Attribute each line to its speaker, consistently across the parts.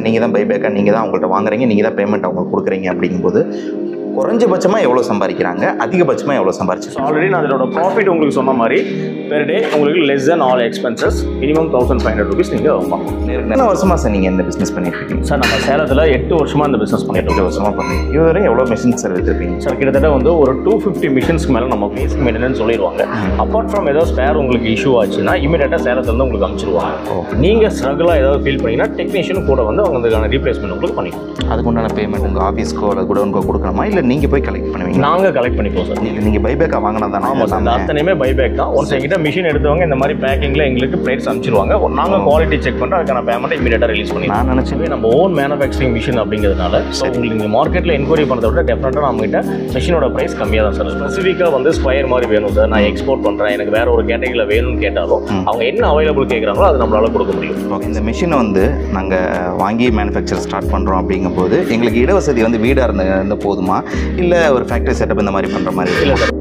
Speaker 1: நீங்கள் தான் பைபேக்காக நீங்கள் தான் அவங்கள்ட்ட வாங்குறீங்க, நீங்கள் தான் பேமெண்ட் அவங்களுக்கு கொடுக்குறீங்க அப்படிங்கும்போது குறைஞ்சபட்சமாக எவ்வளோ சம்பாதிக்கிறாங்க, அதிகபட்சமாக எவ்வளோ சம்பாதிச்சு?
Speaker 2: ஆல்ரெடி நான் அதோட ப்ராஃபிட் உங்களுக்கு சொன்ன மாதிரி பெர் டே உங்களுக்கு less than all expenses minimum 1500 rupees நீங்கள் வாங்கலாம்.
Speaker 1: என்ன வருஷமாக சார் நீங்கள் இந்த பிஸ்னஸ் பண்ணிட்டு இருக்கீங்க?
Speaker 2: சார் நம்ம சேலத்தில் 8 வருஷமாக இந்த பிஸ்னஸ் பண்ணிட்டு
Speaker 1: 8 வருஷமாக பண்ணுறீங்க. இதுவரை எவ்வளோ மிஷின்ஸ் சார் எடுத்துருப்பீங்க?
Speaker 2: சார் கிட்டத்தட்ட வந்து ஒரு 250 மிஷின்ஸ்க்கு மேலே நம்ம பேசிக் மெயின்டெனன்ஸ் சொல்லிடுவாங்க. அப்பார்ட் ஃப்ரம் ஏதாவது ஸ்பேர் உங்களுக்கு இஷ்யூ ஆச்சுன்னா இமீடியட்டாக சேலத்துலேருந்து உங்களுக்கு அனுப்பிச்சிடுவாங்க. நீங்கள் ஸ்ட்ரகிளாக ஏதாவது ஃபீல் பண்ணிங்கன்னா டெக்னீஷியன் கூட வந்து அவங்க அதுக்கான ரீப்ளேஸ்மெண்ட் உங்களுக்கு பண்ணிக்கலாம்.
Speaker 1: அதுக்குண்டான பேமெண்ட் உங்கள் ஆஃபீஸ்க்கோ அல்லது குடோனுக்கோ கொடுக்கணுமா, இல்லை நீங்கள் போய் கலெக்ட் பண்ணுவீங்க?
Speaker 2: நாங்கள் கலெக்ட் பண்ணிப்போம் சார்.
Speaker 1: நீங்கள் பைபேக்காக வாங்கினா தானே?
Speaker 2: ஆமாம் சார், அத்தனையுமே பைபேக் தான். ஒன்ஸ் எங்கிட்ட மிஷின் எடுத்தவங்க இந்த மாதிரி பேக்கிங்கில் எங்களுக்கு பிளேட்ஸ் அனுப்பிச்சிருவாங்க. நாங்கள் குவாலிட்டி செக் பண்ணிட்டு அதுக்கான பேமெண்ட் இமீடியட்டாக ரிலீஸ் பண்ணி.
Speaker 1: நான் நினச்சேன்
Speaker 2: நம்ம ஓன் மேனுஃபேக்சரிங் மிஷின் அப்படிங்கிறதுனால ஸோ உங்களுக்கு நீங்கள் மார்க்கெட்டில் என்கொயரி பண்ணுறத விட டெஃபினட்டாக நம்மகிட்ட மிஷினோட ப்ரைஸ் கம்மியாக தான் சார். ஸ்பெசிஃபிக்காக வந்து ஸ்கொயர் மாதிரி வேணும் சார், நான் எக்ஸ்போர்ட் பண்ணுறேன், எனக்கு வேற ஒரு கேட்டகரியில் வேணும்னு கேட்டாலும் அவங்க என்ன அவைலபிள் கேட்குறாங்களோ அது நம்மளால கொடுக்க முடியும்.
Speaker 1: ஓகே, இந்த மிஷினை வந்து நாங்கள் வாங்கி மேனுஃபேக்சர் ஸ்டார்ட் பண்ணுறோம் அப்படிங்கும்போது எங்களுக்கு இடவசதி வந்து வீடாக இருந்த போதுமா, இல்லை ஒரு ஃபேக்ட்ரி செட்டப் இந்த மாதிரி பண்ணுற மாதிரி?
Speaker 2: இல்லை sir.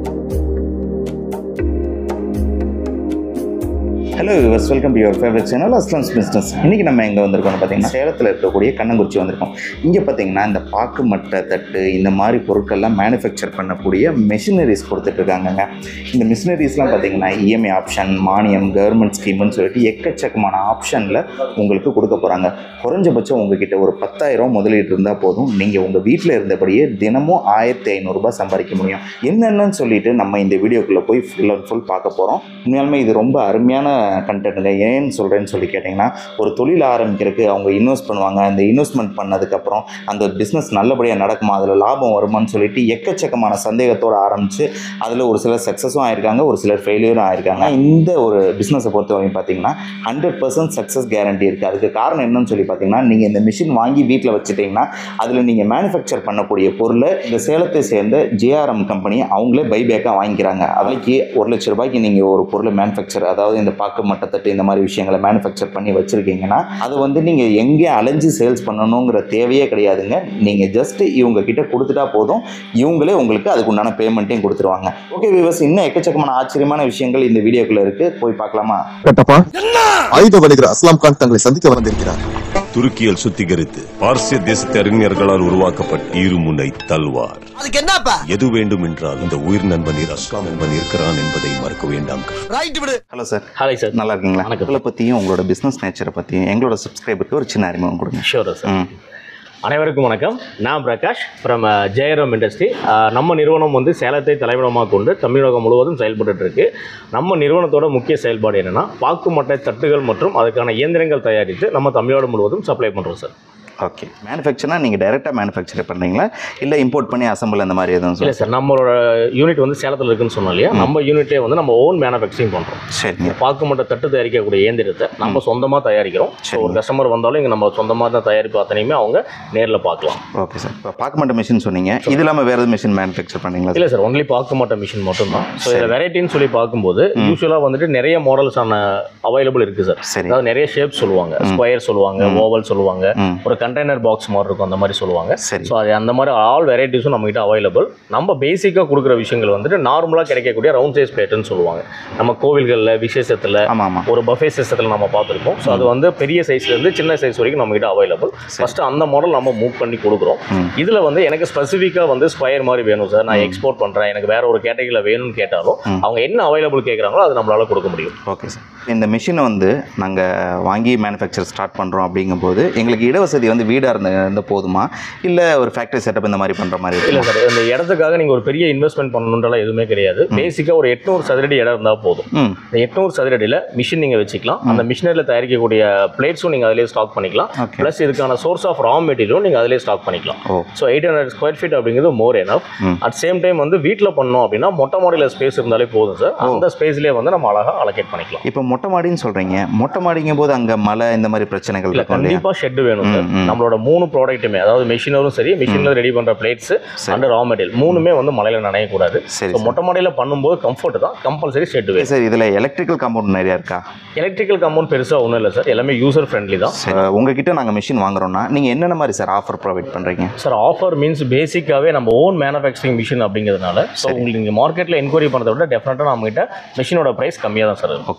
Speaker 1: Hello viewers, welcome to your favourite channel Aslam's business. இன்றைக்கி நம்ம எங்கே வந்திருக்கோம்னு பார்த்தீங்கன்னா சேலத்தில் இருக்கக்கூடிய கண்ணங்குறிச்சி வந்திருக்கோம். இங்கே பார்த்தீங்கன்னா இந்த பாக்கு மட்டை தட்டு இந்த மாதிரி பொருட்கள்லாம் மேனுஃபேக்சர் பண்ணக்கூடிய மெஷினரிஸ் கொடுத்துட்ருக்காங்கங்க. இந்த மிஷினரிஸ்லாம் பார்த்தீங்கன்னா இஎம்ஐ ஆப்ஷன், மானியம், கவர்மெண்ட் ஸ்கீம்னு சொல்லிட்டு எக்கச்சக்கமான ஆப்ஷனில் உங்களுக்கு கொடுக்க போகிறாங்க. குறைஞ்சபட்சம் உங்ககிட்ட ஒரு 10,000 முதலீடு இருந்தால் போதும், நீங்கள் உங்கள் வீட்டில் இருந்தபடியே தினமும் 1500 ரூபாய் சம்பாதிக்க முடியும். என்னென்னு சொல்லிட்டு நம்ம இந்த வீடியோக்குள்ளே போய் ஃபுல் அண்ட் ஃபுல் பார்க்க போகிறோம். உண்மையாலுமே இது ரொம்ப அருமையான கண்டென்ட்டுங்க. ஏன்னு சொல்கிறேன்னு சொல்லி கேட்டிங்கன்னா, ஒரு தொழில் ஆரம்பிக்கிறதுக்கு அவங்க இன்வெஸ்ட் பண்ணுவாங்க. அந்த இன்வெஸ்ட்மெண்ட் பண்ணதுக்கப்புறம் அந்த பிஸ்னஸ் நல்லபடியாக நடக்குமா, அதில் லாபம் வருமானு சொல்லிட்டு எக்கச்சக்கமான சந்தேகத்தோடு ஆரம்பித்து அதில் ஒரு சிலர் சக்ஸஸும் ஆயிருக்காங்க, ஒரு சிலர் ஃபெயிலியரும் ஆயிருக்காங்க. இந்த ஒரு பிஸ்னஸை பொறுத்தவரைக்கும் பார்த்தீங்கன்னா 100% சக்ஸஸ் கேரண்டி இருக்குது. அதுக்கு காரணம் என்னன்னு சொல்லி பார்த்தீங்கன்னா, நீங்கள் இந்த மிஷின் வாங்கி வீட்டில் வச்சுட்டிங்கன்னா அதில் நீங்கள் மேனுஃபேக்சர் பண்ணக்கூடிய பொருளை இந்த சேலத்தை சேர்ந்த ஜேஆர்எம் கம்பெனி அவங்களே பைபேக்காக வாங்கிக்கிறாங்க. அதுக்கு 1 லட்ச ரூபாய்க்கு நீங்கள் ஒரு பொருளை மேனுஃபேக்சர், அதாவது இந்த பாக்கு மட்டத்தட்டு இந்த மாதிரி விஷயங்களை மேனுஃபேக்சர் பண்ணி வச்சுருக்கீங்கன்னா அது வந்து நீங்கள் எங்கே அலைஞ்சு சேல்ஸ் பண்ணணுங்கிற தேவையே கிடையாதுங்க. நீங்கள் ஜஸ்ட் இவங்க கிட்ட கொடுத்துட்டா போதும், இவங்களே உங்களுக்கு அதுக்கு உண்டான பேமெண்ட்டையும் கொடுத்துருவாங்க. ஓகே வியூவர்ஸ், இன்னும் எக்கச்சக்கமான ஆச்சரியமான விஷயங்கள் இந்த வீடியோக்குள்ள இருக்குது, போய் பார்க்கலாமா?
Speaker 3: கட்டப்பா ஆயுத வணிகர் அஸ்லாம் கான் தங்களை சந்திக்க வந்திருக்கிறார்.
Speaker 4: துருக்கியில் சுத்திகரித்து பார்சிய தேசத்து அறிஞர்களால் உருவாக்கப்பட்ட இருமுனை தல்வார்.
Speaker 5: அதுக்கு என்னப்பா?
Speaker 4: எது வேண்டும் என்றால் இந்த உயிர் நண்பன் அஸ்லாம் நண்பன் இருக்கிறான் என்பதை மறக்க வேண்டாம்.
Speaker 1: Hello sir.
Speaker 2: Hi sir.
Speaker 1: நல்லா இருக்கீங்களா? உங்களை பற்றியும் உங்களோட பிஸ்னஸ் நேச்சரை பற்றியும் எங்களோட சப்ஸ்கிரைபருக்கு ஒரு சின்ன அறிமுகம் கொடுங்க.
Speaker 2: Sure sir. அனைவருக்கும் வணக்கம். நான் பிரகாஷ் ஃப்ரம் ஜேஆர்எம் இண்டஸ்ட்ரி. நம்ம நிறுவனம் வந்து சேலத்தை தலைமையிடமாக கொண்டு தமிழகம் முழுவதும் செயல்பட்டு இருக்கு. நம்ம நிறுவனத்தோட முக்கிய செயல்பாடு என்னென்னா பாக்கு மட்டை தட்டுகள் மற்றும் அதுக்கான இயந்திரங்கள் தயாரித்து நம்ம தமிழ்நாடு முழுவதும் சப்ளை பண்ணுறோம் சார்.
Speaker 1: ஓகே, மேனுஃபேக்சர்னா நீங்கள் டைரெக்டாக மேனுஃபேக்சர் பண்ணுறீங்களா, இல்லை இம்போர்ட் பண்ணி அசம்பிள் அந்த மாதிரி எதுவும்?
Speaker 2: இல்லை சார், நம்மளோட யூனிட் வந்து சேலத்தில் இருக்குன்னு சொன்னோம் இல்லையா, நம்ம யூனிட்டே வந்து நம்ம ஓன் மேனுஃபேக்சரிங் பண்ணுறோம்.
Speaker 1: சரிங்க.
Speaker 2: பாக்கு மட்டை தட்டு தயாரிக்கக்கூடிய இயந்திரத்தை நம்ம சொந்தமாக தயாரிக்கிறோம். ஒரு கஸ்டமர் வந்தாலும் இங்கே நம்ம சொந்தமாக தான் தயாரிப்பு அத்தனையுமே அவங்க நேரில் பார்க்கலாம்.
Speaker 1: Okay sir. இப்போ பாக்கு மட்டை மிஷின் சொன்னீங்க, இது இல்லாமல் வேறு எது மிஷின் மேனுஃபேக்சர் பண்ணீங்களா?
Speaker 2: இல்லை சார், ஒன்லி பாக்கு மட்டை மிஷின் மட்டும் தான். ஸோ இதில் வெரைட்டின்னு சொல்லி பார்க்கும்போது யூஸ்வலாக வந்துட்டு நிறைய மாடல்ஸான அவைலபிள் இருக்குது சார்.
Speaker 1: சரி.
Speaker 2: அதாவது நிறைய ஷேப் சொல்லுவாங்க, ஸ்கொயர் சொல்லுவாங்க, ஓவல் சொல்லுவாங்க, ஒரு கண்டெய்னர் பாக்ஸ் மாதிரி இருக்கும் அந்த மாதிரி சொல்லுவாங்க. ஸோ அது அந்த மாதிரி ஆல் வெரைட்டிஸும் நம்மகிட்ட அவைலபிள். நம்ம பேசிக்காக கொடுக்குற விஷயங்கள் வந்துட்டு நார்மலாக கிடைக்கக்கூடிய ரவுண்ட் சைஸ் பிளேட்டுன்னு சொல்லுவாங்க. நம்ம கோவில்களில் விசேஷத்தில் ஒரு பஃபே சிஸ்டத்தில் நம்ம பார்த்துருக்கோம். ஸோ அது வந்து பெரிய சைஸ்லேருந்து சின்ன சைஸ் வரைக்கும் நம்மகிட்ட அவைலபிள். ஃபஸ்ட்டு அந்த மாடல் நம்ம மூவ் பண்ணி கொடுக்குறோம். இதில் வந்து எனக்கு ஸ்பெசிஃபிக்காக வந்து ஸ்கொயர் மாதிரி வேணும் சார், நான் எக்ஸ்போர்ட் பண்ணுறேன், எனக்கு வேற ஒரு கேட்டகரியில் வேணும்னு கேட்டாலும் அவங்க என்ன அவைலபிள் கேட்குறாங்களோ அது நம்மளால கொடுக்க முடியும்.
Speaker 1: Okay sir. இந்த மிஷினை வந்து நாங்கள் வாங்கி மேனுஃபேக்சர் ஸ்டார்ட் பண்ணுறோம் அப்படிங்கும்போது எங்களுக்கு இடவசதி வந்து வீடாக இருந்த போதுமா, இல்லை ஒரு ஃபேக்ட்ரி செட்டப் இந்த மாதிரி பண்ணுற மாதிரி?
Speaker 2: இல்லை சார், இந்த இடத்துக்காக நீங்கள் ஒரு பெரிய இன்வெஸ்ட்மெண்ட் பண்ணணுன்றலாம் எதுவுமே கிடையாது. பேசிக்காக ஒரு 800 சதுரடி இடம் இருந்தால் போதும். இந்த 800 சதுரடியில் மிஷின் நீங்கள் வச்சுக்கலாம். அந்த மிஷினரியில் தயாரிக்கக்கூடிய பிளேட்ஸும் நீங்கள் அதிலே ஸ்டாக் பண்ணிக்கலாம். ப்ளஸ் இதுக்கான சோர்ஸ் ஆஃப் ரா மெட்டீரியலும் நீங்கள் அதிலே ஸ்டாக் பண்ணிக்கலாம். ஸோ 800 ஸ்கொயர் ஃபீட் அப்படிங்கிறது more enough. At same time வந்து வீட்டில் பண்ணோம் அப்படின்னா மொட்டை மாடியில் ஸ்பேஸ் இருந்தாலே போதும் சார். அந்த ஸ்பேஸ்லேயே வந்து நம்ம அழகாக அலோகேட் பண்ணிக்கலாம்.
Speaker 1: இப்போ மொட்டை மாடின்னு சொல்கிறீங்க, மொட்டை மாடிங்கும் போது அங்கே மழை இந்த மாதிரி பிரச்சனைகள் இல்லை?
Speaker 2: கண்டிப்பாக ஷெட் வேணும் சார். நம்மளோட 3 ப்ராடக்ட்டுமே, அதாவது மிஷினரும் சரி, மிஷினில் ரெடி பண்ணுற பிளேட்ஸ் அண்ட் ரா மெட்டீரியல் 3மே வந்து மழையில் நனையக்கூடாது. ஸோ மொட்டை மாடியில் பண்ணும்போது கம்ஃபர்ட் தான், கம்பல்சரி ஷெட் வேணும்
Speaker 1: சார். இதில் எலக்ட்ரிக்கல் காம்பவுண்ட் நிறையா இருக்கா?
Speaker 2: எலக்ட்ரிக்கல் காம்பவுண்ட் பெருசாக ஒன்றும் இல்லை சார், எல்லாமே யூசர் ஃப்ரெண்ட்லி தான்.
Speaker 1: உங்ககிட்ட நாங்கள் மிஷின் வாங்குறோம்னா நீங்கள் என்னென்ன மாதிரி சார் ஆஃபர் ப்ரொவைட் பண்ணுறீங்க?
Speaker 2: சார் ஆஃபர் மீன்ஸ் பேசிக்காகவே நம்ம ஓன் மேனுஃபேக்சரிங் மிஷின் அப்படிங்கிறதுனால ஸோ உங்களுக்கு நீங்கள் மார்க்கெட்டில் என்கொயரி பண்ணுறத விட டெஃபினட்டாக நம்மகிட்ட மிஷினோட ப்ரைஸ் கம்மியாக தான் சார்.
Speaker 1: ஓகே.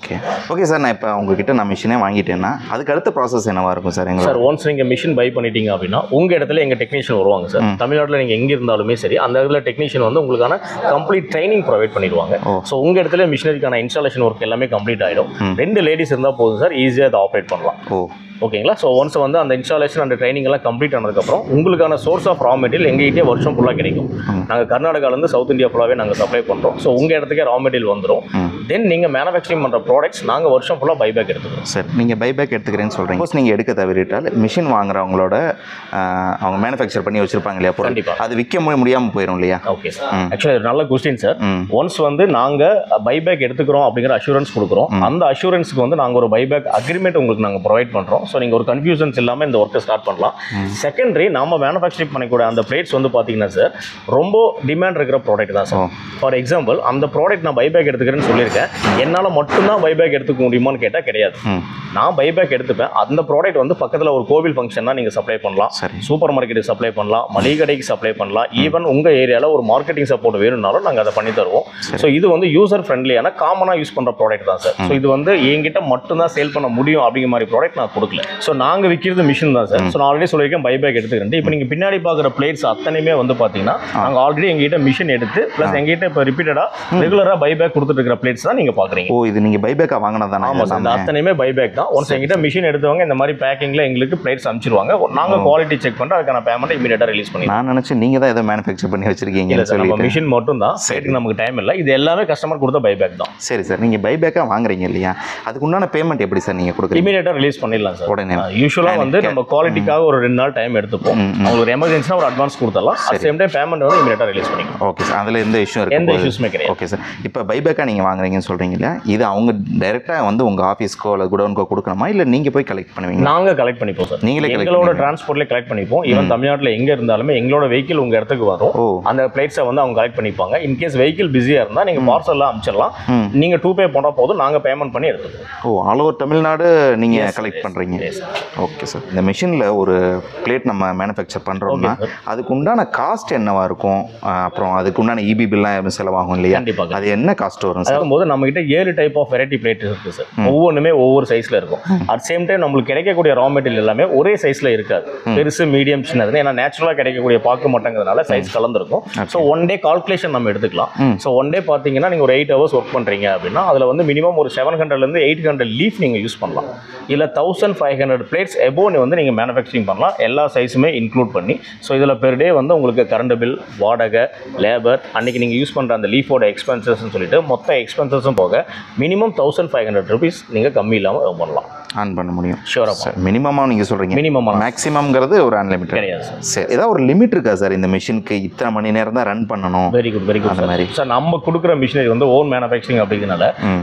Speaker 1: ஓகே சார், நான் இப்போ உங்ககிட்ட நான் மிஷினே வாங்கிட்டேன்னா அதுக்கு அடுத்த ப்ராசஸ் என்னவா இருக்கும் சார்?
Speaker 2: சார் ஒன்ஸ் நீங்கள் மிஷின் பை பண்ணிட்டீங்க அப்படின்னா உங்கள் இடத்துல எங்கள் டெக்னீஷியன் வருவாங்க சார். தமிழ்நாட்டில் நீங்கள் எங்கே இருந்தாலுமே சரி அந்த இடத்துல டெக்னீஷியன் வந்து உங்களுக்கான கம்ப்ளீட் ட்ரைனிங் ப்ரொவைட் பண்ணிடுவாங்க. ஸோ உங்கள் இடத்துல மிஷினரிக்கான இன்ஸ்டாலேஷன் ஒர்க் எல்லாமே கம்ப்ளீட் ஆகிடும். 2 லேடிஸ் இருந்தால் போதும் சார், ஈஸியாக அதை ஆப்ரேட் பண்ணலாம். ஓகேங்களா? ஸோ ஒன்ஸ் வந்து அந்த இன்ஸ்டாலேஷன் அந்த ட்ரைனிங் எல்லாம் கம்ப்ளீட் ஆனதுக்கப்புறம் உங்களுக்கான சோர்ஸ் ஆஃப் ரா மெட்டீரியல் எங்ககிட்டே வருஷம் ஃபுல்லாக கிடைக்கும். நாங்கள் கர்நாடகாலேருந்து சவுத் இந்தியா ஃபுல்லாகவே நாங்கள் சப்ளை பண்ணுறோம். ஸோ உங்கள் இடத்துக்கே ரா மெட்டீரியல் வந்துடும். தென் நீங்கள் மேனுஃபேக்சரிங் பண்ணுற ப்ராடக்ட்ஸ் நாங்கள் வருஷம் ஃபுல்லாக பைபேக் எடுத்துக்கிறோம்.
Speaker 1: சார், நீங்கள் பைபேக் எடுத்துக்கிறேன்னு சொல்கிறீங்க. சப்போஸ் நீங்கள் எடுக்க தவிரிட்டால் மிஷின் வாங்குறவங்களோட அவங்க மேனுஃபேக்சர் பண்ணி வச்சிருப்பாங்க இல்லையா?
Speaker 2: கண்டிப்பாக
Speaker 1: அது விற்க முடியாமல் போயிடும் இல்லையா?
Speaker 2: ஓகே சார், ஆக்சுவலி நல்ல கொஸ்டின் சார். ஒன்ஸ் வந்து நாங்கள் பைபேக் எடுத்துக்கிறோம் அப்படிங்கிற அஷூரன்ஸ் கொடுக்குறோம். அந்த அஷூரன்ஸ்க்கு வந்து நாங்கள் ஒரு பைபேக் அக்ரிமெண்ட் உங்களுக்கு நாங்கள் ப்ரொவைட் பண்ணுறோம். ஸோ நீங்கள் ஒரு கன்ஃபியூஷன் இல்லாமல் இந்த ஒர்க்கை ஸ்டார்ட் பண்ணலாம். செகண்டரி நம்ம மேனுஃபேக்சரிங் பண்ணக்கூடிய அந்த பிளேட்ஸ் வந்து பார்த்தீங்கன்னா சார் ரொம்ப டிமாண்ட் இருக்கிற ப்ராடக்ட் தான் சார். ஃபார் எக்ஸாம்பிள் அந்த ப்ராடக்ட் நான் பைபேக் எடுத்துக்கிறேன்னு சொல்லியிருக்கேன். என்னால் மட்டும்தான் பைபேக் எடுத்துக்க முடியுமான்னு கேட்டால் கிடையாது. நான் பைபேக் எடுத்துப்பேன். அந்த ப்ராடக்ட் வந்து பக்கத்தில் ஒரு கோவில் ஃபங்க்ஷன் தான் நீங்கள் சப்ளை பண்ணலாம், சூப்பர் மார்க்கெட்டுக்கு சப்ளை பண்ணலாம், மளிகை கடைக்கு சப்ளை பண்ணலாம். ஈவன் உங்கள் ஏரியாவில் ஒரு மார்க்கெட்டிங் சப்போர்ட் வேணும்னாலும் நாங்கள் அதை பண்ணி தருவோம். ஸோ இது வந்து யூசர் ஃப்ரெண்ட்லியான காமனாக யூஸ் பண்ணுற ப்ராடக்ட் தான் சார். ஸோ இது வந்து என்கிட்ட மட்டும்தான் சேல் பண்ண முடியும் அப்படிங்கிற மாதிரி ப்ராடக்ட் நான் கொடுக்கல. ஸோ நாங்கள் விற்கிறது மிஷின் தான் சார். ஸோ நான் ஆல்ரெடி சொல்லியிருக்கேன் பைபேக் எடுத்துக்கிறேன். இப்போ நீங்கள் பின்னாடி பார்க்குற பிளேட்ஸ் அத்தனையுமே வந்து பார்த்தீங்கன்னா நாங்கள் ஆல்ரெடி எங்ககிட்ட மிஷின் எடுத்து ப்ளஸ் எங்ககிட்ட இப்போ ரிப்பீட்டடாக ரெகுலராக பைபேக் கொடுத்துட்டு இருக்கிற பிளேட்ஸ் தான் நீங்கள் பார்க்குறீங்க.
Speaker 1: இது நீங்கள் பைபேக்காக வாங்கினதானே?
Speaker 2: ஆமாம் சார், இந்த அத்தனையுமே பைபேக் தான். ஒன்ஸ் எங்கிட்ட மிஷின் எடுத்தவங்க இந்த மாதிரி பேக்கிங்கில் எங்களுக்கு பிளேட்ஸ் அனுப்பிச்சிருவாங்க. நாங்கள் குவாலிட்டி செக் பண்ணிட்டு அதுக்கான பேமெண்ட் இமீடியட்டாக ரிலீஸ் பண்ணி.
Speaker 1: நான் நினச்சேன் நீங்கள் தான் ஏதோ மேனுஃபேக்சர் பண்ணி வச்சிருக்கீங்க.
Speaker 2: இல்லை சார், நம்ம மிஷின் மட்டும் தான். சரி, நமக்கு டைம் இல்லை. இது எல்லாமே கஸ்டமர் கொடுத்த பைபேக் தான்.
Speaker 1: சரி சார், நீங்கள் பைபேக்காக வாங்குறீங்க இல்லையா? அதுக்கு உண்டான பேமெண்ட் எப்படி சார் நீங்கள் கொடுக்குறீங்க?
Speaker 2: இமீடியட்டாக ரிலீஸ் பண்ணிடலாம் சார்.
Speaker 1: உடனே
Speaker 2: யூஸ்வலாக வந்து நம்ம குவாலிட்டிக்காக ஒரு 2 நாள் டைம் எடுத்துப்போம். உங்களுக்கு எமர்ஜென்சினா ஒரு அட்வான்ஸ் கொடுத்துடலாம். அட் சேம் டைம் பேமெண்ட் வந்து இமீடியட்டாக ரிலீஸ் பண்ணிக்கலாம்.
Speaker 1: ஓகே சார், அதில் எந்த இஷ்யூ இருக்கு?
Speaker 2: எந்த இஷ்யூஸுமே கிடையாது.
Speaker 1: ஓகே சார், இப்போ பைபேக்காக நீங்கள் வாங்குறீங்கன்னு சொல்கிறீங்க இல்லையா? இது அவங்க டைரெக்டாக வந்து உங்கள் ஆஃபீஸ்க்கோ அல்லது குடோனுக்கோ கொடுக்கணுமா இல்லை நீங்கள் போய் கலெக்ட் பண்ணுவீங்க?
Speaker 2: நாங்கள் கலெக்ட் பண்ணிப்போம் சார்.
Speaker 1: நீங்களே
Speaker 2: எங்களோட டிரான்ஸ்போர்ட்லேயே கலெக்ட் பண்ணிப்போம். ஈவன் தமிழ்நாட்டில் எங்கே இருந்தாலுமே எங்களோட வெஹிக்கிள் உங்கள் இடத்துக்கு வரும். அந்த பிளேட்ஸை வந்து அவங்க கலெக்ட் பண்ணிப்பாங்க. இன்கேஸ் வெஹிக்கிள் பிஸியாக இருந்தால் நீங்கள் பார்சல்லாம் அனுப்பிச்சிடலாம். நீங்கள் 2 பே போனால் போதும், நாங்கள் பேமெண்ட் பண்ணி எடுத்துக்குவோம்.
Speaker 1: ஆல் ஓவர் தமிழ்நாடு நீங்கள் கலெக்ட் பண்ணுறீங்க. ஓகே சார், இந்த மிஷினில் ஒரு பிளேட் நம்ம மேனுஃபேக்சர் பண்ணுறோம்னா அதுக்கு உண்டான காஸ்ட் என்னவா இருக்கும்? அப்புறம் அதுக்கு உண்டான இபி பில்லாம் செலவாகும் இல்லையா?
Speaker 2: கண்டிப்பாக.
Speaker 1: அது என்ன காஸ்ட் வரும் சார்?
Speaker 2: போது நம்மகிட்ட 7 டைப் ஆஃப் வெரைட்டி பிளேட் இருக்குது சார். ஒவ்வொன்றுமே ஒவ்வொரு சைஸில் இருக்கும். அட் சேம் டைம் நம்மளுக்கு கிடைக்கக்கூடிய ரா மெட்டீரியல் எல்லாமே ஒரே சைஸில் இருக்காது. பெருசு, மீடியம், சின்னது. ஏன்னா நேச்சுரலாக கிடைக்கக்கூடிய பார்க்க மாட்டேங்கிறதுனால சைஸ் கலந்துருக்கும். ஸோ 1 டே கால்குலேஷன் நம்ம எடுத்துக்கலாம். ஸோ 1 டே பார்த்தீங்கன்னா நீங்கள் ஒரு 8 ஹவர்ஸ் ஒர்க் பண்ணுறீங்க அப்படின்னா அதில் வந்து மினிமம் ஒரு 700லேருந்து 800 லீஃப் நீங்கள் யூஸ் பண்ணலாம். இல்லை 1500 பிளேட்ஸ் எபோவ் வந்து நீங்கள் மேனுஃபேக்சரிங் பண்ணலாம், எல்லா சைஸுமே இன்க்ளூட் பண்ணி. ஸோ இதில் பெர் டே வந்து உங்களுக்கு கரண்ட் பில், வாடகை, லேபர், அன்றைக்கி நீங்கள் யூஸ் பண்ணுற அந்த லீஃபோட எக்ஸ்பென்சஸ்ன்னு சொல்லிட்டு மொத்த எக்ஸ்பென்சஸும் போக மினிமம் 1500 ருபீஸ் நீங்கள் கம்மி இல்லாமல் earn பண்ணலாம்.
Speaker 1: ஆன் பண்ண முடியும்.
Speaker 2: ஷூராக
Speaker 1: சார், மினிமமாக நீங்கள் சொல்கிறீங்க.
Speaker 2: மினிமமாக.
Speaker 1: மேக்ஸிமம்ங்கிறது ஒரு அன்லிமிட்டட்
Speaker 2: கிடையாது சார்.
Speaker 1: சரி, ஏதாவது ஒரு லிமிட் இருக்கா சார் இந்த மிஷினுக்கு? இத்தனை மணி நேரம் தான் ரன் பண்ணணும்?
Speaker 2: Very good, very good. அந்த மாதிரி சார் நம்ம கொடுக்குற மிஷினரி வந்து ஓன் மேனுஃபேக்சரிங் அப்படிங்கிறனால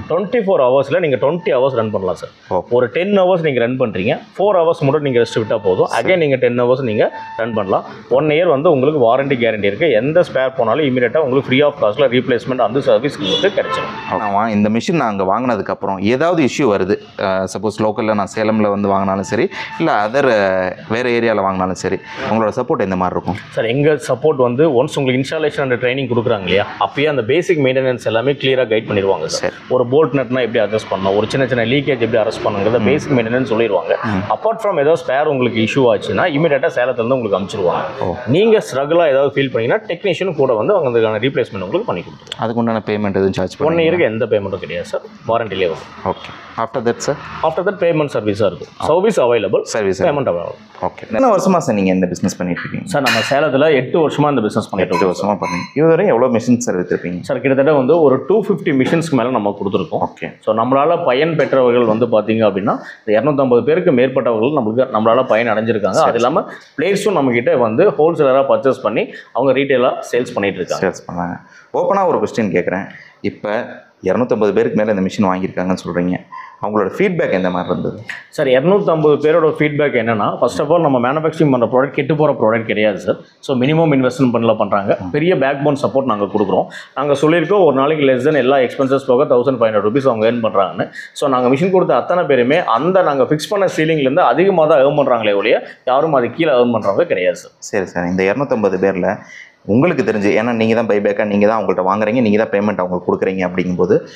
Speaker 2: 24 ஹவர்ஸில் நீங்கள் 20 ஹவர்ஸ் ரன் பண்ணலாம் சார். ஒரு 10 ஹவர்ஸ் நீங்கள் ரன் பண்ணுறீங்க, 4 ஹவர்ஸ் மட்டும் நீங்கள் ரெஸ்ட் விட்டால் போதும். அகைன் நீங்கள் 10 ஹவர்ஸ் நீங்கள் ரன் பண்ணலாம். 1 இயர் வந்து உங்களுக்கு வாரண்டி கேரண்டி இருக்குது. எந்த ஸ்பேர் போனாலும் இமீடியட்டாக உங்களுக்கு ஃப்ரீ ஆஃப் காஸ்ட்டில் ரீப்ளேஸ்மெண்ட் அந்த சர்வீஸ் உங்களுக்கு கிடைச்சிடும்.
Speaker 1: இந்த மிஷின் நாங்கள் வாங்கினதுக்கப்புறம் ஏதாவது இஷ்யூ வருது, சப்போஸ் லோக்கலில் நான் சேலமில் வந்து வாங்கினாலும் சரி, இல்லை அதர் வேறு ஏரியாவில் வாங்கினாலும் சரி, உங்களோட சப்போர்ட் எந்த மாதிரி இருக்கும்
Speaker 2: சார்? எங்கள் சப்போர்ட் வந்து ஒன்ஸ் உங்களுக்கு இன்ஸ்டாலேஷன் அண்ட் ட்ரைனிங் கொடுக்குறாங்க இல்லையா, அப்பயே அந்த பேசிக் மெயின்டெனன்ஸ் எல்லாமே கிளியராக கைட் பண்ணிடுவாங்க சார். ஒரு போல்ட் நட்னா எப்படி அட்ஜஸ்ட் பண்ணணும், ஒரு சின்ன சின்ன லீக்கேஜ் எப்படி அரெஸ்ட் பண்ணுங்கிறத பேசிக் மெயின்டெனன்ஸ் சொல்லிடுவாங்க. அப்பார்ட் ஃப்ரம் ஏதாவது ஸ்பேர் உங்களுக்கு இஷ்யூ ஆச்சுன்னா இமீடியட்டாக சேலத்துலேருந்து உங்களுக்கு அனுப்பிச்சிடுவாங்க. நீங்கள் ஸ்ட்ரகிளாக ஏதாவது ஃபீல் பண்ணிங்கன்னா டெக்னீஷியன் கூட வந்து அதுக்கான ரீப்ளேஸ்மெண்ட் உங்களுக்கு பண்ணி கொடுத்துருவோம்.
Speaker 1: அதுக்கு உண்டான பேமெண்ட் எதுவும் சார்ஜ்
Speaker 2: 1 இயருக்கு எந்த பேமெண்ட்டும் கிடையாது சார், வாரண்டிலே வரும்.
Speaker 1: ஓகே, after that sir?
Speaker 2: After that payment சர்வீஸாக இருக்கும். Service available,
Speaker 1: service
Speaker 2: payment available.
Speaker 1: Okay, என்ன வருஷமா சார் நீங்கள் இந்த பிஸ்னஸ் பண்ணிட்டு இருக்கீங்க?
Speaker 2: சார் நம்ம சேலத்தில் 8 வருஷமாக இந்த பிஸ்னஸ் பண்ணிட்டு
Speaker 1: 8 வருஷமாக பண்ணுங்க. இதுவரை எவ்வளோ மிஷின்ஸ் சார் எடுத்துருப்பீங்க?
Speaker 2: சார் கிட்டத்தட்ட வந்து ஒரு 250 மிஷின்ஸ்க்கு மேலே நம்ம கொடுத்துருக்கோம்.
Speaker 1: ஓகே.
Speaker 2: ஸோ நம்மளால் பயன் பெற்றவர்கள் வந்து பார்த்தீங்க அப்படின்னா 250 பேருக்கு மேற்பட்டவர்கள் நம்மளால் பயன் அடைஞ்சிருக்காங்க. அது இல்லாமல் பிளேட்ஸும் நம்மக்கிட்ட வந்து ஹோல்சேலராக பர்ச்சேஸ் பண்ணி அவங்க ரீட்டெயிலாக சேல்ஸ் பண்ணிட்டு இருக்காங்க.
Speaker 1: சேல்ஸ் பண்ணாங்க. ஓப்பனாக ஒரு கொஸ்டின் கேட்குறேன். இப்போ 250 பேருக்கு மேலே இந்த மிஷின் வாங்கியிருக்காங்கன்னு சொல்கிறீங்க, அவங்களோட ஃபீட்பேக் எந்த மாதிரி இருந்தது
Speaker 2: சார்? 250 பேரோட ஃபீட்பேக் என்னன்னா, ஃபர்ஸ்ட் ஆஃப் ஆல் நம்ம மேனுஃபேக்சரிங் பண்ணுற ப்ராடக்ட் கெட்டு போகிற ப்ராடக்ட் கிடையாது சார். ஸோ மினிமம் இன்வெஸ்ட்மெண்ட் பண்ணுறாங்க. பெரிய பேக் போன் சப்போர்ட் நாங்கள் கொடுக்குறோம். நாங்கள் சொல்லியிருக்கோம் ஒரு நாளைக்கு லெஸ் தென் எல்லா எக்ஸ்பென்சஸ் போக 1500 ருபீஸ் அவங்க ஏர்ன் பண்ணுறாங்கன்னு. ஸோ நாங்கள் மிஷின் கொடுத்த அத்தனை பேருமே அந்த நாங்கள் ஃபிக்ஸ் பண்ண சீலிங்லேருந்து அதிகமாக தான் ஏர்ன் பண்ணுறாங்களே ஒழிய யாரும் அது கீழே ஏர்ன் பண்ணுறவங்க கிடையாது சார்.
Speaker 1: சரி சார், இந்த 250 பேரில் உங்களுக்கு தெரிஞ்சு, ஏன்னா நீங்கள் தான் பைபேக்காக நீங்கள் தான் அவங்கள்ட்ட வாங்குறீங்க, நீங்கள் தான் பேமெண்ட் அவங்களுக்கு கொடுக்குறீங்க, அப்படிங்கும்போது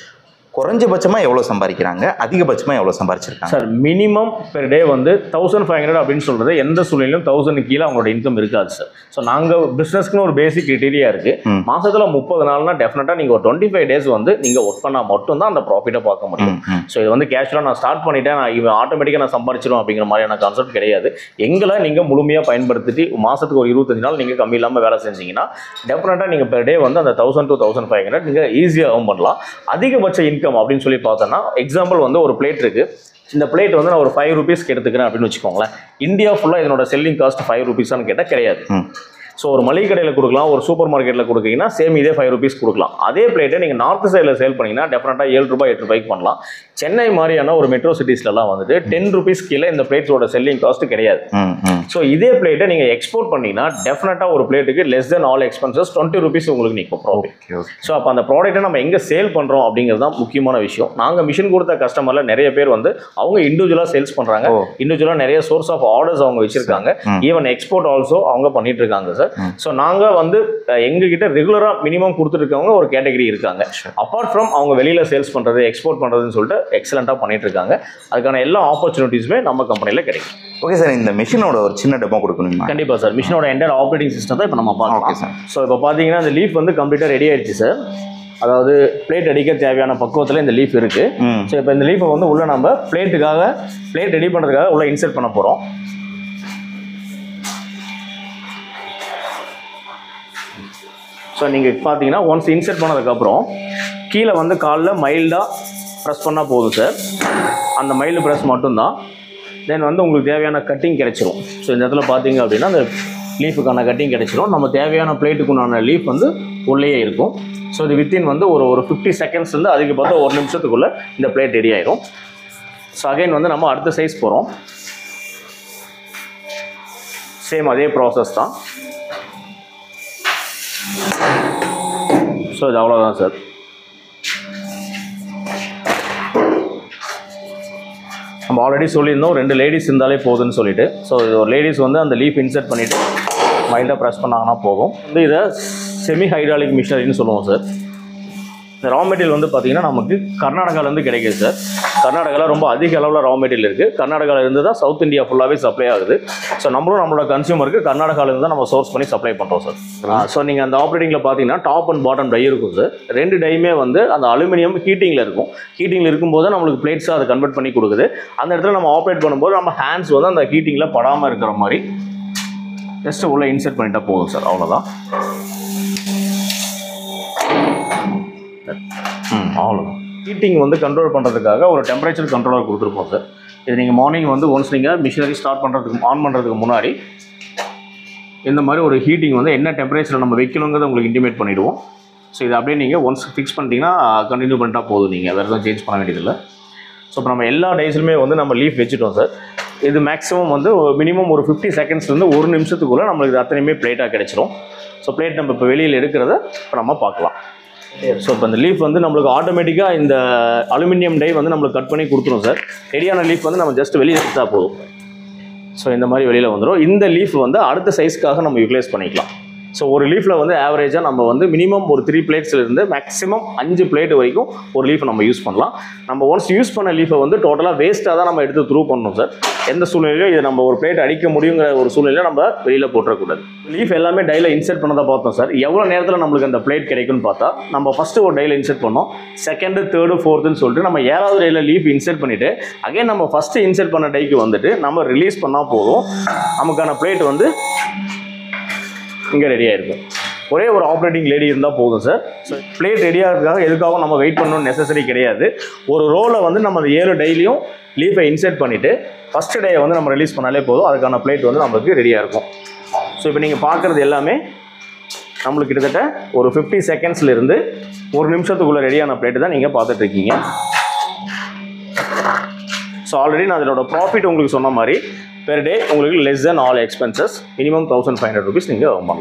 Speaker 1: குறைஞ்சபட்சமாக எவ்வளோ சம்பாதிக்கிறாங்க, அதிகபட்சமாக எவ்வளோ சம்பாதிச்சிருக்காங்க?
Speaker 2: சார் மினிமம் பெர் டே வந்து 1500 அப்படின்னு சொல்கிறது எந்த சூழ்நிலையும் 1000 கீழே அவங்களோட இன்கம் இருக்காது சார். ஸோ நாங்கள் பிஸ்னஸ்க்குன்னு ஒரு பேசிக் கிரிட்டீரியா இருக்குது. மாதத்தில் 30 நாள்னா டெஃபினட்டாக நீங்கள் ஒரு 25 டேஸ் வந்து நீங்கள் ஒர்க் பண்ணால் மட்டும்தான் அந்த ப்ராஃபிட்டை பார்க்க முடியும். ஸோ இது வந்து கேஷுவலாக நான் ஸ்டார்ட் பண்ணிட்டேன், நான் இவன் ஆட்டோமேட்டிக்காக நான் சம்பாதிச்சிடும் அப்படிங்கிற மாதிரியான கான்செப்ட் கிடையாது. எங்களை நீங்கள் முழுமையாக பயன்படுத்திட்டு மாதத்துக்கு ஒரு 25 நாள் நீங்கள் கம்மி இல்லாமல் வேலை செஞ்சீங்கன்னா டெஃபினட்டாக நீங்கள் பெர் டே வந்து அந்த 1000 to 1500 நீங்கள் ஈஸியாக ஏர்ன் பண்ணலாம். அதிகபட்ச இன்கம் அப்படின்னு சொல்லி பார்த்தோன்னா எக்ஸாம்பிள் வந்து ஒரு பிளேட் இருக்குது. இந்த பிளேட் வந்து நான் ஒரு 5 ரூபீஸ்க்கு எடுத்துக்கிறேன் அப்படின்னு வச்சுக்கோங்களேன். இந்தியா ஃபுல்லாக இதனோட செல்லிங் காஸ்ட் 5 ரூபீஸான்னு கேட்டால் கிடையாது. ஸோ ஒரு மளிகை கடையில் கொடுக்கலாம், ஒரு சூப்பர் மார்க்கெட்டில் கொடுத்தீங்கன்னா சேம் இதே 5 ரூபீஸ் கொடுக்கலாம். அதே பிளேட்டை நீங்கள் நார்த் சைடில் சேல் பண்ணிங்கன்னா டெஃபினட்டாக 7 ரூபாய் 8 ரூபாய்க்கு பண்ணலாம். சென்னை மாதிரியான ஒரு மெட்ரோ சிட்டிஸ்லாம் வந்துட்டு 10 ரூபீஸ் கீழே இந்த பிளேட்ஸோட செல்லிங் காஸ்ட் கிடையாது. ஸோ இதே பிளேட்டை நீங்கள் எக்ஸ்போர்ட் பண்ணிங்கன்னா டெஃபினட்டாக ஒரு பிளேட்டுக்கு less than all expenses 20 rupees உங்களுக்கு நிற்கும் ப்ராஃபிட். ஸோ அப்போ அந்த ப்ராடக்ட்டை நம்ம எங்கே சேல் பண்ணுறோம் அப்படிங்கிறது தான் முக்கியமான விஷயம். நாங்கள் மிஷின் கொடுத்த கஸ்டமரில் நிறைய பேர் வந்து அவங்க இண்டிவிஜுவலாக சேல்ஸ் பண்ணுறாங்க. இண்டிவிஜுவலாக நிறைய சோர்ஸ் ஆஃப் ஆர்டர்ஸ் அவங்க வச்சிருக்காங்க. ஈவன் எக்ஸ்போர்ட் ஆல்சோ அவங்க பண்ணிட்டு இருக்காங்க சார். ஸோ நாங்கள் வந்து எங்ககிட்ட ரெகுலராக மினிமம் கொடுத்துருக்கவங்க ஒரு கேட்டகரி இருக்காங்க. அப்பார்ட் ஃப்ரம் அவங்க வெளியில் சேல்ஸ் பண்ணுறது, எக்ஸ்போர்ட் பண்ணுறதுன்னு சொல்லிட்டு எக்ஸலண்ட்டாக பண்ணிட்டு இருக்காங்க. அதுக்கான எல்லா ஆப்பர்ச்சுனிட்டிஸுமே நம்ம கம்பெனியில் கிடைக்கும்.
Speaker 1: ஓகே சார், இந்த மிஷினோட ஒரு சின்ன டெமோ கொடுக்கணுமா?
Speaker 2: கண்டிப்பாக சார். மிஷினோட என்டையர் ஆப்ரேட்டிங் சிஸ்டம் தான் இப்போ நம்ம பார்க்கலாம் சார். ஸோ இப்போ பார்த்தீங்கன்னா இந்த லீஃப் வந்து கம்ப்ளீட்டாக ரெடி ஆயிடுச்சு சார். அதாவது பிளேட் அடிக்க தேவையான பக்குவத்தில் இந்த லீஃப் இருக்குது. ஸோ இப்போ இந்த லீஃபை வந்து உள்ளே நம்ம பிளேட் ரெடி பண்ணுறதுக்காக உள்ளே இன்சர்ட் பண்ண போகிறோம். ஸோ நீங்கள் பார்த்தீங்கன்னா ஒன்ஸ் இன்சர்ட் பண்ணதுக்கப்புறம் கீழே வந்து காலில் மைல்டாக ப்ரெஸ் பண்ணால் போதும் சார். அந்த மைல்டு ப்ரெஸ் மட்டும்தான். தென் வந்து உங்களுக்கு தேவையான கட்டிங் கிடைச்சிரும். ஸோ இந்த இடத்துல பார்த்தீங்க அப்படின்னா அந்த லீஃபுக்கான கட்டிங் கிடைச்சிரும். நம்ம தேவையான பிளேட்டுக்குண்டான லீஃப் வந்து உள்ளேயே இருக்கும். ஸோ இது வித்தின் வந்து ஒரு 50 செகண்ட்ஸ் வந்து அதுக்கு பார்த்தா 1 நிமிஷத்துக்குள்ளே இந்த பிளேட் ரெடி ஆயிரும். ஸோ அகைன் வந்து நம்ம அடுத்த சைஸ் போகிறோம். சேம் அதே ப்ராசஸ் தான். ஸோ இது அவ்வளோதான் சார். நம்ம ஆல்ரெடி சொல்லியிருந்தோம் 2 லேடிஸ் இருந்தாலே போதுன்னு சொல்லிட்டு. ஸோ ஒரு லேடிஸ் வந்து அந்த லீஃப் இன்சர்ட் பண்ணிவிட்டு மைல்டாக ப்ரெஸ் பண்ணாங்கன்னா போதும். வந்து இதை செமி ஹைட்ராலிக் மிஷினரின்னு சொல்லுவோம் சார். இந்த ரா மெட்டீரியல் வந்து பார்த்திங்கன்னா நமக்கு கர்நாடகாவிலேருந்து கிடைக்குது சார். கர்நாடகாவில் ரொம்ப அதிக அளவில் ரா மெட்டீரியல் இருக்குது. கர்நாடகாவில் இருந்து தான் சவுத் இந்தியா ஃபுல்லாகவே சப்ளை ஆகுது. ஸோ நம்மளோட கன்சியூமருக்கு கர்நாடகாவிலேருந்து தான் நம்ம சோர்ஸ் பண்ணி சப்ளை பண்ணுறோம் சார். ஸோ நீங்கள் அந்த ஆப்ரேட்டிங்கில் பார்த்தீங்கன்னா டாப் அண்ட் பாட்டம் டை இருக்கும் சார். 2 டைமே வந்து அந்த அலுமினியம் ஹீட்டிங்கில் இருக்கும். ஹீட்டிங்கில் இருக்கும்போது நம்மளுக்கு பிளேட்ஸாக அதை கன்வெர்ட் பண்ணி கொடுக்குது. அந்த இடத்துல நம்ம ஆப்ரேட் பண்ணும்போது நம்ம ஹேண்ட்ஸ் வந்து அந்த ஹீட்டிங்கில் படாமல் இருக்கிற மாதிரி ஜஸ்ட்டு உள்ளே இன்சர்ட் பண்ணிட்டா போதும் சார். அவ்வளோதான். அவ்வளோதான். ஹீட்டிங் வந்து கண்ட்ரோல் பண்ணுறதுக்காக ஒரு டெம்பரேச்சர் கண்ட்ரோலர் கொடுத்துருப்போம் சார். இது நீங்கள் மார்னிங் வந்து ஒன்ஸ் நீங்கள் மிஷினரி ஸ்டார்ட் ஆன் பண்ணுறதுக்கு முன்னாடி இந்த மாதிரி ஒரு ஹீட்டிங் வந்து என்ன டெம்பரேச்சரில் நம்ம வைக்கணுங்கிறத உங்களுக்கு இன்டிமேட் பண்ணிவிடுவோம். ஸோ இது அப்படியே நீங்கள் ஒன்ஸ் ஃபிக்ஸ் பண்ணிட்டீங்கன்னா கண்டினியூ பண்ணிட்டா போதும். நீங்கள் வேறு எதுவும் சேஞ்ச் பண்ண வேண்டியதில்லை. ஸோ இப்போ நம்ம எல்லா டேஸ்லுமே வந்து நம்ம லீஃப் வச்சுட்டோம் சார். இது மேக்ஸிமம் வந்து மினிமம் ஒரு 50 செகண்ட்ஸ்லேருந்து 1 நிமிஷத்துக்குள்ளே நம்மளுக்கு இது அத்தனையுமே பிளேட்டாக கிடைச்சிரும். ஸோ பிளேட் நம்ம இப்போ வெளியில் எடுக்கிறத இப்போ நம்ம பார்க்கலாம். ஸோ இப்போ இந்த லீஃப் வந்து நம்மளுக்கு ஆட்டோமேட்டிக்காக இந்த அலுமினியம் டை வந்து நம்மளுக்கு கட் பண்ணி கொடுத்துரும் சார். ரெடியான லீஃப் வந்து நம்ம ஜஸ்ட் வெளியே எடுத்தா போதும். ஸோ இந்த மாதிரி வெளியில் வந்துடும். இந்த லீஃப் வந்து அடுத்த சைஸ்க்காக நம்ம யூட்டிலைஸ் பண்ணிக்கலாம். ஸோ ஒரு லீஃபில் வந்து ஆவரேஜாக நம்ம வந்து மினிமம் ஒரு 3 பிளேட்ஸ்லேருந்து மேக்ஸிமம் 5 பிளேட் வரைக்கும் ஒரு லீஃப் நம்ம யூஸ் பண்ணலாம். நம்ம ஒன்ஸ் யூஸ் பண்ண லீஃபை வந்து டோட்டலாக வேஸ்ட்டாக தான் நம்ம எடுத்து த்ரூ பண்ணணும் சார். எந்த சூழ்நிலையிலும் இதை நம்ம ஒரு பிளேட் அடிக்க முடியுங்கிற ஒரு சூழ்நிலையில் நம்ம வெளியில் போட்டுறக்கூடாது. லீஃப் எல்லாமே டையில் இன்சர்ட் பண்ணதை பார்த்தோம் சார். எவ்வளோ நேரத்தில் நம்மளுக்கு அந்த பிளேட் கிடைக்கும்னு பார்த்தா நம்ம ஃபஸ்ட்டு ஒரு டையில் இன்சர்ட் பண்ணோம். செகண்டு, தேர்டு, ஃபோர்த்துன்னு சொல்லிட்டு நம்ம 7வது டையில் லீஃப் இன்சர்ட் பண்ணிவிட்டு அகைன் நம்ம ஃபஸ்ட்டு இன்சர்ட் பண்ண டைக்கு வந்துட்டு நம்ம ரிலீஸ் பண்ணால் போதும். நமக்கான பிளேட் வந்து இங்கே ரெடியாக இருக்கும். ஒரே ஒரு ஆப்ரேட்டிங் லேடி இருந்தால் போதும் சார். ஸோ பிளேட் ரெடியாகிறதுக்காக எதுக்காக நம்ம வெயிட் பண்ணணும்னு நெசசரி கிடையாது. ஒரு ரோலை வந்து நம்ம அந்த 7 டைலையும் லீஃபை இன்சர்ட் பண்ணிவிட்டு ஃபஸ்ட்டு டேயை வந்து நம்ம ரிலீஸ் பண்ணாலே போதும். அதுக்கான பிளேட் வந்து நம்மளுக்கு ரெடியாக இருக்கும். ஸோ இப்போ நீங்கள் பார்க்குறது எல்லாமே நம்மளுக்கு கிட்டத்தட்ட ஒரு 50 செகண்ட்ஸ்லேருந்து 1 நிமிஷத்துக்குள்ளே ரெடியான பிளேட்டு தான் நீங்கள் பார்த்துட்ருக்கீங்க. ஸோ ஆல்ரெடி நான் அதோட ப்ராஃபிட் உங்களுக்கு சொன்ன மாதிரி பெர் டே உங்களுக்கு less than all expenses minimum 1500 rupees நீங்கள் earn பண்ணலாம்.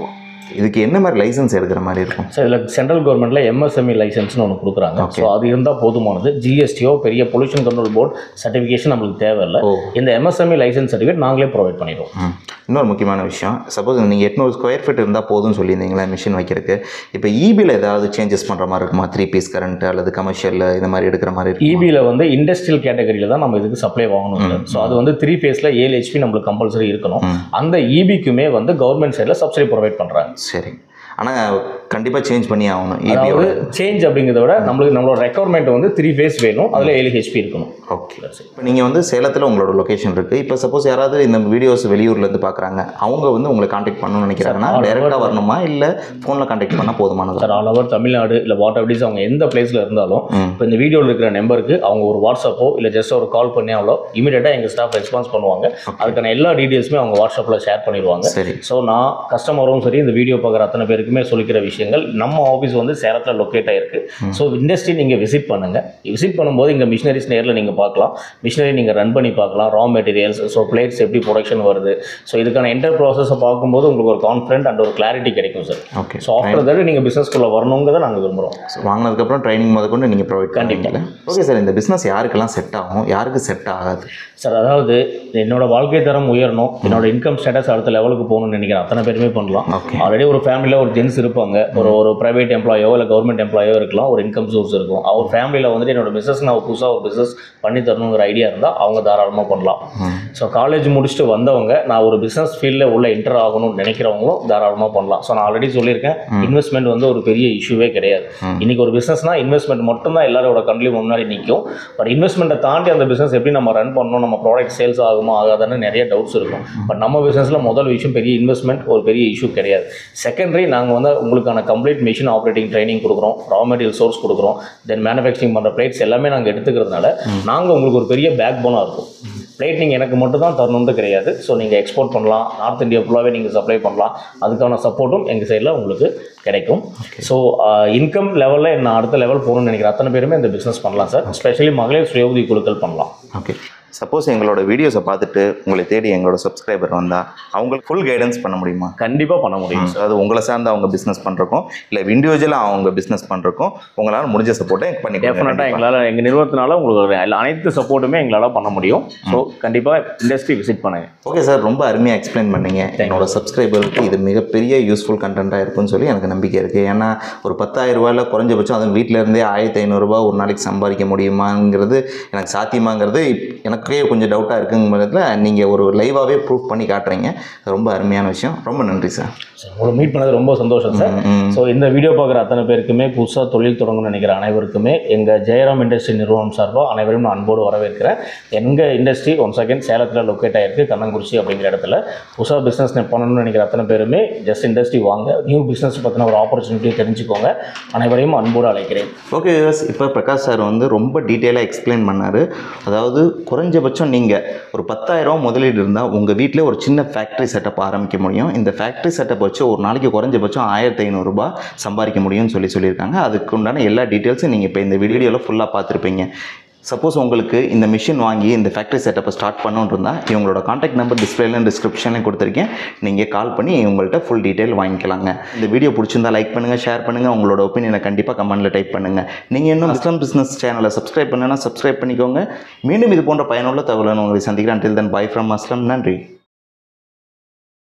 Speaker 1: இதுக்கு என்ன மாதிரி லைசன்ஸ் எடுக்கிற மாதிரி இருக்கும்?
Speaker 2: ஸோ இதில் சென்ட்ரல் கவர்மெண்ட்டில் MSME லைசன்ஸ்னு ஒன்று கொடுக்குறாங்க. ஸோ அது இருந்தால் போதுமானது. GSTO பெரிய பொல்யூஷன் கண்ட்ரோல் போர்டு சர்டிஃபிகேஷன் நம்மளுக்கு தேவையில்லை. இந்த MSME லைசன்ஸ் சர்டிஃபிகேட் நாங்களே ப்ரொவைட் பண்ணிடுவோம்.
Speaker 1: இன்னொரு முக்கியமான விஷயம், சப்போஸ் நீங்கள் 800 ஸ்கொயர் ஃபீட் இருந்தால் போதும்னு சொல்லியிருந்தீங்களா மிஷின் வைக்கிறதுக்கு, இப்போ EBயில் ஏதாவது சேஞ்சஸ் பண்ணுற மாதிரி இருக்குமா? 3 பீஸ் கரண்ட் அல்லது கமர்ஷியலில் இந்த மாதிரி எடுக்கிற மாதிரி இருக்கும்?
Speaker 2: EBயில் வந்து இண்டஸ்ட்ரியல் கேட்டகரியில் தான் நம்ம இதுக்கு சப்ளை வாங்கணும். ஸோ அது வந்து 3 ஃபேஸில் 7 HP நம்மளுக்கு கம்பல்சரி இருக்கணும். அந்த EBக்குமே வந்து கவர்மெண்ட் சைடில் சப்சிடி ப்ரொவைட் பண்ணுறாங்க.
Speaker 1: சரி, ஆனால் கண்டிப்பாக சேஞ்ச் பண்ணி ஆகணும்.
Speaker 2: EBயோட சேஞ்ச் அப்படிங்கிறத விட நம்மளோட ரெக்குவயர்மெண்ட் வந்து 3 ஃபேஸ் வேணும், அதில் 7 HP இருக்கணும்.
Speaker 1: ஓகே. இப்போ நீங்கள் வந்து சேலத்தில் உங்களோட லொக்கேஷன் இருக்குது. இப்போ சப்போஸ் யாராவது இந்த வீடியோஸ் வெளியூர்லேருந்து பார்க்குறாங்க, அவங்க வந்து உங்களை காண்டாக்ட் பண்ணணும்னு நினைக்கிறாங்கன்னா டேரெக்டாக வரணுமா இல்லை ஃபோனில் காண்டாக்ட் பண்ணால் போதுமானது?
Speaker 2: சார் ஆல் ஓவர் தமிழ்நாடு இல்லை வாட் எவரிஸ் அவங்க எந்த பிளேஸில் இருந்தாலும் இப்போ இந்த வீடியோவில் இருக்கிற நம்பருக்கு அவங்க ஒரு வாட்ஸ்அப்போ இல்லை ஜஸ்ட் ஒரு கால் பண்ணி அவ்வளோ இமீடியட்டாக எங்கள் ஸ்டாஃப் ரெஸ்பான்ஸ் பண்ணுவாங்க. அதுக்கான எல்லா டீட்டெயில்ஸுமே அவங்க வாட்ஸ்அப்பில் ஷேர் பண்ணிடுவாங்க.
Speaker 1: சரி.
Speaker 2: ஸோ நான் கஸ்டமரும் சரி இந்த வீடியோ பார்க்குற அத்தனை பேருக்குமே சொல்லிக்கிற விஷயங்கள், நம்ம ஆஃபீஸ் வந்து சேலத்தில் லொக்கேட் ஆகிருக்கு. ஸோ இண்டஸ்ட்ரி நீங்கள் விசிட் பண்ணுங்கள். விசிட் பண்ணும்போது இங்கே மிஷினரிஸ் நேரில் நீங்கள் பார்க்கலாம். மிஷினரி நீங்கள் ரன் பண்ணி பார்க்கலாம். ரா மெட்டீரியல்ஸ், ஸோ பிளேட்ஸ் எப்படி ப்ரொடக்ஷன் வருது, ஸோ இதுக்கான என்டர் ப்ராசஸை பார்க்கும்போது உங்களுக்கு ஒரு கான்ஃபிடென்ட் அண்ட் ஒரு கிளாரிட்டி கிடைக்கும் sir.
Speaker 1: Okay.
Speaker 2: So after that நீங்கள் பிஸ்னஸ்க்குள்ளே வரணுங்கிறத நாங்கள் விரும்புகிறோம்.
Speaker 1: ஸோ வாங்கினதுக்கப்புறம் ட்ரைனிங் முதற்கொண்டு நீங்கள் ப்ரொவைட் பண்ணிட்டீங்களா? ஓகே சார், இந்த பிஸ்னஸ் யாருக்கெல்லாம் செட் ஆகும், யாருக்கு செட் ஆகாது?
Speaker 2: சார் அதாவது என்னோட வாழ்க்கை தரம் உயரணும், என்னோட இன்கம் ஸ்டேட்டஸ் அடுத்த லெவலுக்கு போகணும்னு நினைக்கிறேன் அத்தனை பேருமே பண்ணலாம். ஆல்ரெடி ஒரு ஃபேமிலியில் ஒரு ஜென்ஸ் இருப்பாங்க, ஒரு ப்ரைவேட் எம்ப்ளாயோ இல்லை கவர்மெண்ட் எம்ப்ளாயோ இருக்கலாம், ஒரு இன்கம் சோர்ஸ் இருக்கும். அவர் ஃபேமிலியில் வந்துட்டு என்னோட பிஸ்னஸ் நான் புதுசாக ஒரு பிஸ்னஸ் பண்ணி தரணுங்கிற ஐடியா இருந்தால் அவங்க தாராளமாக பண்ணலாம். ஸோ காலேஜ் முடிச்சுட்டு வந்தவங்க நான் ஒரு பிஸ்னஸ் ஃபீல்டில் உள்ள என்டர் ஆகணும்னு நினைக்கிறவங்களும் தாராளமாக பண்ணலாம். ஸோ நான் ஆல்ரெடி சொல்லியிருக்கேன், இன்வெஸ்ட்மெண்ட் வந்து ஒரு பெரிய இஷ்யூவே கிடையாது. இன்றைக்கி ஒரு பிஸ்னஸ்னால் இன்வெஸ்ட்மெண்ட் மட்டும்தான் எல்லாரோட கண்ட்லி முன்னாடி நிற்கும். பட் இன்வெஸ்ட்மெண்ட்டை தாண்டி அந்த பிஸ்னஸ் எப்படி நம்ம ரன் பண்ணணும், நம்ம ப்ராடக்ட் சேல்ஸ் ஆகுமா ஆகாதான்னு நிறைய டவுட்ஸ் இருக்கும். பட் நம்ம பிஸ்னஸில் முதல் விஷயம் பெரிய இன்வெஸ்ட்மெண்ட் ஒரு பெரிய இஷ்யூ கிடையாது. செகண்டரி நாங்கள் வந்து உங்களுக்கான கம்ப்ளீட் மிஷின் ஆப்ரேட்டிங் ட்ரைனிங் கொடுக்குறோம், ரா மெட்டீரியல் சோர்ஸ் கொடுக்குறோம், தென் மேனுஃபேக்சரிங் பண்ணுற பிளேட்ஸ் எல்லாமே நாங்கள் எடுத்துக்கிறதுனால நாங்கள் உங்களுக்கு ஒரு பெரிய பேக் போனாக இருக்கும். பிளேட் நீங்கள் எனக்கு மட்டும் தான் தரணுன்னு கிடையாது. ஸோ நீங்கள் எக்ஸ்போர்ட் பண்ணலாம், நார்த் இந்தியா ஃபுல்லாகவே நீங்கள் சப்ளை பண்ணலாம். அதுக்கான சப்போர்ட்டும் எங்கள் சைடில் உங்களுக்கு கிடைக்கும். ஸோ இன்கம் லெவலில் நான் அடுத்த லெவல் போகணும்னு நினைக்கிறேன் அத்தனை பேருமே இந்த பிஸ்னஸ் பண்ணலாம் சார். ஸ்பெஷலி மகளிர் சுய உதவி குழுக்கள் பண்ணலாம்.
Speaker 1: ஓகே. சப்போஸ் எங்களோட வீடியோஸை பார்த்துட்டு உங்களை தேடி எங்களோட சப்ஸ்கிரைபர் வந்தால் அவங்களுக்கு ஃபுல் கைடன்ஸ் பண்ண முடியுமா?
Speaker 2: கண்டிப்பாக பண்ண முடியும்.
Speaker 1: அது உங்களை சார்ந்து அவங்க பிஸ்னஸ் பண்ணுறக்கும் இல்லை இண்டிவிஜுவலாக அவங்க பிஸ்னஸ் பண்ணுறக்கும் உங்களால் முடிஞ்ச சப்போர்ட்டை பண்ணி
Speaker 2: டெஃபினட்டாக எங்களால் எங்கள் நிறுவனத்தினால உங்களுக்கு அனைத்து சப்போர்ட்டுமே எங்களால் பண்ண முடியும். ஸோ கண்டிப்பாக இண்டஸ்ட்ரி விசிட் பண்ணுங்கள்.
Speaker 1: ஓகே சார், ரொம்ப அருமையாக எக்ஸ்பிளைன் பண்ணீங்க. என்னோட சப்ஸ்கிரைபருக்கு இது மிகப்பெரிய யூஸ்ஃபுல் கண்டென்ட்டாக இருக்குன்னு சொல்லி எனக்கு நம்பிக்கை இருக்குது. ஏன்னா ஒரு 10,000 ரூபாயில் குறைஞ்சபட்சம் அதுவும் வீட்டிலேருந்தே 1,500 ரூபா ஒரு நாளைக்கு சம்பாதிக்க முடியுமாங்கிறது எனக்கு சாத்தியமாங்கிறது எனக்கே கொஞ்சம் டவுட்டாக இருக்குங்கிறதுல நீங்கள் ஒரு லைவாகவே ப்ரூவ் பண்ணி காட்டுறீங்க. ரொம்ப அருமையான விஷயம். ரொம்ப நன்றி சார்.
Speaker 2: உங்களை மீட் பண்ணது ரொம்ப சந்தோஷம் சார். ஸோ இந்த வீடியோ பார்க்குற அத்தனை பேருக்குமே புதுசாக தொழில் தொடங்கணும்னு நினைக்கிற அனைவருக்குமே எங்கள் ஜெயராம் இண்டஸ்ட்ரி நிறுவனம் சார்பாக அனைவரும் நான் அன்போடு வரவேற்கிறேன். எங்கள் இண்டஸ்ட்ரி ஒன்ஸ் அகேன் சேலத்தில் லொக்கேட் ஆகிருக்கு, கண்ணங்குறிச்சி அப்படிங்கிற இடத்துல. புதுசாக பிஸ்னஸ் பண்ணணும்னு நினைக்கிற அத்தனை பேருமே ஜஸ்ட் இண்டஸ்ட்ரி வாங்க, நியூ பிஸ்னஸ் பற்றின ஒரு ஆப்பர்ச்சுனிட்டியை தெரிஞ்சுக்கோங்க. அனைவரையும் அன்போடு அழைக்கிறேன்.
Speaker 1: ஓகே, இப்போ பிரகாஷ் சார் வந்து ரொம்ப டீட்டெயிலாக எக்ஸ்பிளைன் பண்ணார். அதாவது குறைஞ்சபட்சம் நீங்கள் ஒரு 10,000 முதலீடு இருந்தால் உங்கள் வீட்டில் ஒரு சின்ன ஃபேக்ட்ரி செட்டப் ஆரம்பிக்க முடியும். இந்த ஃபேக்ட்ரி செட்டப் வச்சு ஒரு நாளைக்கு குறைஞ்சபட்சம் 1,500 ரூபா சம்பாதிக்க முடியும்னு சொல்லியிருக்காங்க. அதுக்கு உண்டான எல்லா டீட்டெயில்ஸும் நீங்கள் இப்போ இந்த வீடியோவில் ஃபுல்லாக பார்த்துருப்பீங்க. சப்போஸ் உங்களுக்கு இந்த மிஷின் வாங்கி இந்த ஃபேக்ட்ரி செட்டப்பை ஸ்டார்ட் பண்ணணுன்னு இருந்தால் இவங்களோட காண்டாக்ட் நம்பர் டிஸ்பிளேல டிஸ்கிரிப்ஷனில் கொடுத்துருக்கேன். நீங்கள் கால் பண்ணி இவங்கள்ட்ட ஃபுல் டீட்டெயில் வாங்கிக்கலாங்க. இந்த வீடியோ பிடிச்சிருந்தா லைக் பண்ணுங்கள், ஷேர் பண்ணுங்கள், உங்களோட ஒப்பீனியனை கண்டிப்பாக கமெண்ட்டில் டைப் பண்ணுங்கள். நீங்கள் இன்னும் அஸ்லாம் பிஸ்னஸ் சேனலை சப்ஸ்கிரைப் பண்ணனா சப்ஸ்கிரைப் பண்ணிக்கோங்க. மீண்டும் இது போன்ற பயனுள்ள தகவலை உங்களை சந்திக்கிறேன். Until then, bye from Aslam. நன்றி.